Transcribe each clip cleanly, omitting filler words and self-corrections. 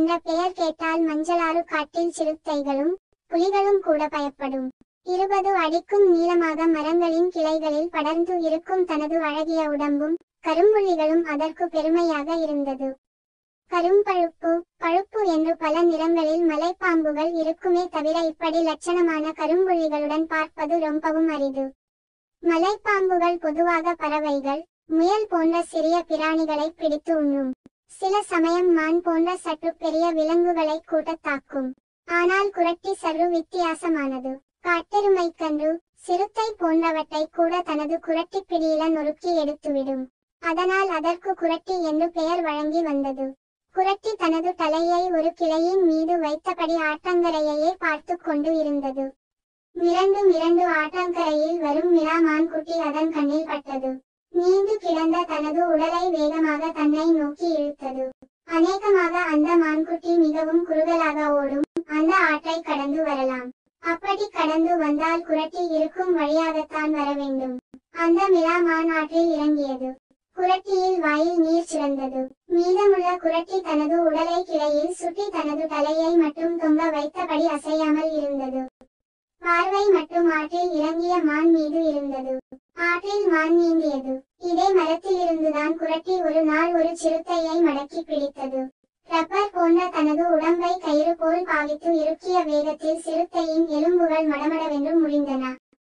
என்ற பெயர் கேட்டால் மஞ்சளாறு காட்டில் சிறுத்தைகளும் புலிகளும் கூட பயப்படும். 20 அடிக்கும் நீளமாக மரங்களின் கிளைகளில் படர்ந்து இருக்கும் தனது அழகிய உடம்பும் கரும்புள்ளிகளும் அதற்கு பெருமையாக இருந்தது. கரும்பழுப்பு, பழுப்பு என்று பல நிறங்களில் மலைப்பாம்புகள் இருக்குமே தவிர இப்படி லட்சணமான கரும்புள்ளிகளுடன் பார்ப்பது ரொம்பவும் அரிது. மலைப்பாம்புகள் பொதுவாக பறவைகள், முயல் போன்ற சிறிய பிராணிகளை பிடித்து உண்ணும். சில சமயம் மான் போன்ற சற்று பெரிய விலங்குகளை கூட தாக்கும். ஆனால் குரட்டி சற்று வித்தியாசமானது. காட்டெருமைக்கன்று, சிறுத்தை போன்றவற்றை கூட தனது குரட்டி பிடியில நொறுக்கி எடுத்துவிடும். அதனால் அதற்கு குரட்டி என்று பெயர் வழங்கி வந்தது. குரட்டி தனது தலையை ஒரு கிளையின் மீது வைத்தபடி ஆற்றங்கரையையே பார்த்து கொண்டு இருந்தது. மிரண்டு ஆற்றங்கரையில் வரும் மிளா மான்குட்டி அதன் கண்ணில் பட்டது. நீண்டு கிடந்த தனது உடலை வேகமாக தன்னை நோக்கி இழுத்தது. அநேகமாக அந்த மான்குட்டி மிகவும் குறுகலாக ஓடும். அந்த ஆற்றை கடந்து வரலாம். அப்படி கடந்து வந்தால் குரட்டி இருக்கும் வழியாகத்தான் வர வேண்டும். அந்த மிளா மான் ஆற்றில் இறங்கியது. குரட்டியில் வாயில் நீர் சுரந்தது. மீதமுள்ள குரட்டி தனது உடலை கிளையில் சுற்றி தனது தலையை மட்டும் தொங்க வைத்தபடி அசையாமல் இருந்தது. பார்வை மட்டும் ஆற்றில் இறங்கிய மான் மீது இருந்தது. ஆற்றில் மான் நீந்தியது. இதே மரத்திலிருந்துதான் குரட்டி ஒரு நாள் ஒரு சிறுத்தையை மடக்கி பிடித்தது. ரப்பர் போன்ற தனது உடம்பை கயிறு போல் பாவித்து இறுக்கிய வேகத்தில் சிறுத்தையின் எலும்புகள் மடமடவென்று முறிந்தன.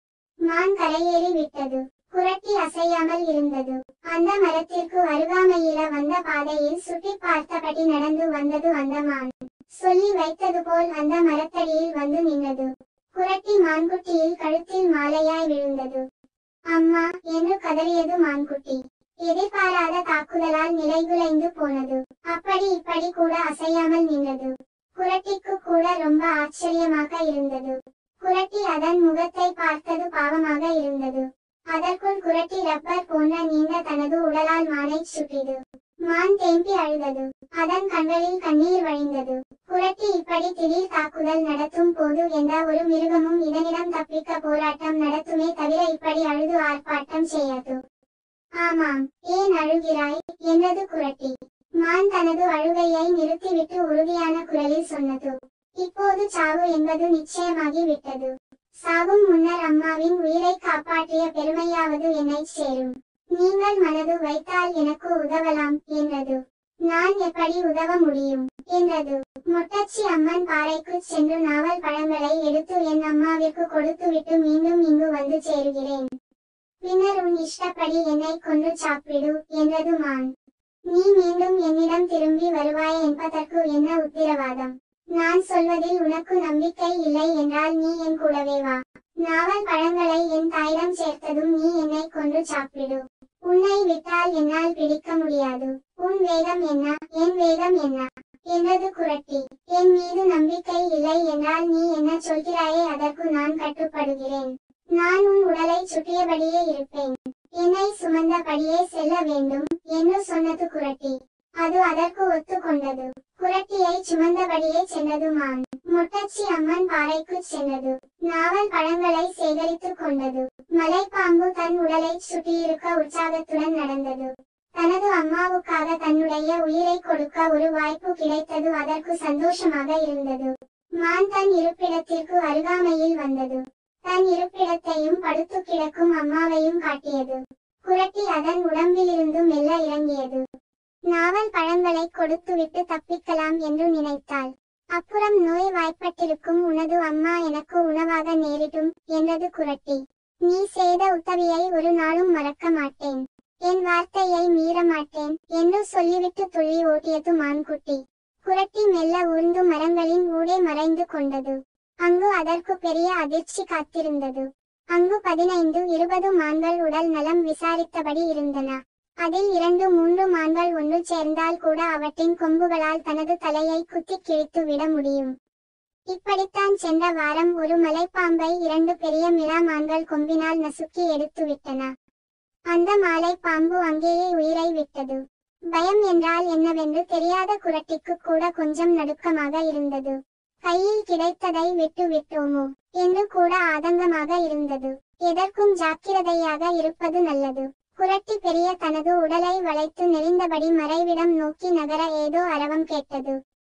மான் கரையேறி விட்டது. குரட்டி அசையாமல் இருந்தது. அந்த மரத்திற்கு அருகாமையில வந்த பாதையில் சுற்றி பார்த்தபடி நடந்து வந்தது அந்த மான். சொல்லி வைத்தது போல் அந்த மரத்தடியில் வந்து நின்றது. குரட்டி மான்குட்டியில் கழுத்தில் மாலையாய் விழுந்தது. அம்மா என்று கதறியது மான்குட்டி. எதிர்பாராத தாக்குதலால் நிலைகுலைந்து போனது. அப்படி இப்படி கூட அசையாமல் நின்றது. குரட்டிக்கு கூட ரொம்ப ஆச்சரியமாக இருந்தது. குரட்டி அதன் முகத்தை பார்த்தது பாவமாக இருந்தது. அதற்குள் குரட்டி ரப்பர் போன்ற நீண்ட தனது உடலால் மானை சுற்றியது. மான் தேம்பி அழுதது. அதன் கண்களில் கண்ணீர் வழிந்தது. குரட்டி இப்படி திடீர் தாக்குதல் நடத்தும் போது எந்த ஒரு மிருகமும் இதனிடம் தப்பிக்க போராட்டம் நடத்துமே தவிர இப்படி அழுது ஆர்ப்பாட்டம் செய்யாது. ஆமாம், ஏன் அழுகிறாய் என்றது குரட்டி. மான் தனது அழுகையை நிறுத்திவிட்டு உறுதியான குரலில் சொன்னது. இப்போது சாவு என்பது நிச்சயமாகி விட்டது. சாவும் முன்னர் அம்மாவின் உயிரை காப்பாற்றிய பெருமையாவது என்னை சேரும். நீங்கள் மனது வைத்தால் எனக்கு உதவலாம் என்றது. நான் எப்படி உதவ முடியும் என்றது. மொட்டச்சி அம்மன் பாறைக்கு சென்று நாவல் பழங்களை எடுத்து என் அம்மாவிற்கு கொடுத்துவிட்டு மீண்டும் இங்கு வந்து சேருகிறேன். பின்னர் உன் இஷ்டப்படி என்னை கொன்று சாப்பிடு என்றது மான். நீ மீண்டும் என்னிடம் திரும்பி வருவாய் என்பதற்கு என்ன உத்திரவாதம்? நான் சொல்வதில் உனக்கு நம்பிக்கை இல்லை என்றால் நீ என் கூடவே வா. நாவல் பழங்களை என் தாயிடம் சேர்த்ததும் நீ என்னை கொன்று சாப்பிடு. உன்னை விட்டால் என்னால் பிடிக்க முடியாது. உன் வேகம் என்ன, என் வேகம் என்ன என்றது குரட்டி. என் மீது நம்பிக்கை இல்லை என்றால் நீ என்ன சொல்கிறாயே அதற்கு நான் கட்டுப்படுகிறேன். நான் உன் உடலை சுற்றியபடியே இருப்பேன். என்னை சுமந்தபடியே செல்ல வேண்டும் என்று சொன்னது குரட்டி. அது அதற்கு ஒத்துக்கொண்டது. குரட்டியை சுமந்தபடியே சென்றது மான். மொட்டச்சி அம்மன் பாறைக்கு சென்றது. நாவல் பழங்களை சேகரித்துக் கொண்டது. மலைப்பாம்பு தன் உடலை சுற்றியிருக்க உற்சாகத்துடன் நடந்தது. தனது அம்மாவுக்காக தன்னுடைய உயிரை கொடுக்க ஒரு வாய்ப்பு கிடைத்தது. அதற்கு சந்தோஷமாக இருந்தது. மான் தன் இருப்பிடத்திற்கு அருகாமையில் வந்தது. தன் இருப்பிடத்தையும் படுத்து கிடக்கும் அம்மாவையும் காட்டியது. குரட்டி அதன் உடம்பிலிருந்து மெல்ல இறங்கியது. நாவல் பழங்களை கொடுத்துவிட்டு தப்பிக்கலாம் என்று நினைத்தாள். அப்புறம் நோய் வாய்ப்பட்டிருக்கும் உனது அம்மா எனக்கு உணவாக நேரிடும் என்றது குரட்டி. நீ செய்த உதவியை ஒரு நாளும் மறக்க மாட்டேன். என் வார்த்தையை மீற மாட்டேன் என்று சொல்லிவிட்டு துள்ளி ஓட்டியது மான்குட்டி. குரட்டி மெல்ல ஊர்ந்து மரங்களின் ஊடே மறைந்து கொண்டது. அங்கு அதற்கு பெரிய அதிர்ச்சி காத்திருந்தது. அங்கு 15-20 மான்கள் உடல் நலம் விசாரித்தபடி இருந்தன. அதில் 2-3 மான்கள் ஒன்று சேர்ந்தால் கூட அவற்றின் கொம்புகளால் தனது தலையை குத்தி கிழித்து விட முடியும். இப்படித்தான் சென்ற வாரம் ஒரு மலைப்பாம்பை 2 பெரிய மிளா மான்கள் கொம்பினால் நசுக்கி எடுத்து விட்டன. அந்த மலைப்பாம்பு அங்கேயே உயிரை விட்டது. பயம் என்றால் என்னவென்று தெரியாத குரட்டிக்கு கூட கொஞ்சம் நடுக்கமாக இருந்தது. கையில் கிடைத்ததை விட்டு விட்டோமோ என்று கூட ஆதங்கமாக இருந்தது. எதற்கும் ஜாக்கிரதையாக இருப்பது நல்லது. குரட்டி பெரிய தனது உடலை வளைத்து நெளிந்தபடி மறைவிடம் நோக்கி நகர ஏதோ அரவம் கேட்டது.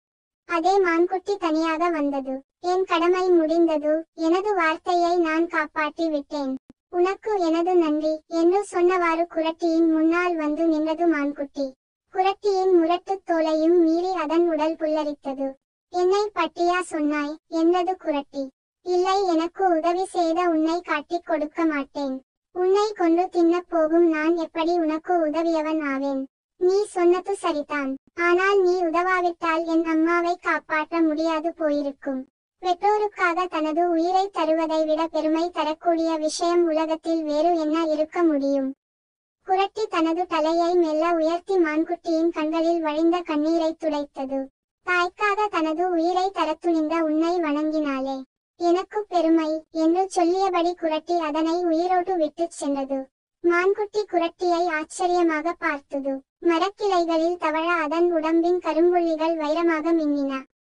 அதே மான்குட்டி தனியாக வந்தது. என் கடமை முடிந்தது. எனது வார்த்தையை நான் காப்பாற்றி விட்டேன். உனக்கு எனது நன்றி என்று சொன்னவாறு குறட்டியின் முன்னால் வந்து நின்றது மான்குட்டி. குறட்டியின் முரட்டுத் தோலையும் மீறி அதன் உடல் புல்லரித்தது. என்னை பட்டியா சொன்னாய் என்றது குறட்டி. இல்லை, எனக்கு உதவி செய்த உன்னை காட்டிக் கொடுக்க மாட்டேன். உன்னை கொண்டு தின்னப் போகும் நான் எப்படி உனக்கு உதவியவன் ஆவேன்? நீ சொன்னது சரிதான். ஆனால் நீ உதவாவிட்டால் என் அம்மாவை காப்பாற்ற முடியாது போயிருக்கும். பெற்றோருக்காக தனது உயிரை தருவதை விட பெருமை தரக்கூடிய விஷயம் உலகத்தில் வேறு என்ன இருக்க முடியும்? குறட்டி தனது தலையை மெல்ல உயர்த்தி மான்குட்டியின் கண்களில் வழிந்த கண்ணீரை துடைத்தது. தாய்க்காக தனது உயிரை தரத்துணிந்த உன்னை வணங்கினாலே எனக்கு பெருமை என்று சொல்லியபடி குறட்டி அதனை உயிரோடு விட்டுச் சென்றது. மான்குட்டி குறட்டியை ஆச்சரியமாக பார்த்தது. மரக்கிளைகளில் தவழ அதன் உடம்பின் கரும்புள்ளிகள் வைரமாக மின்னின.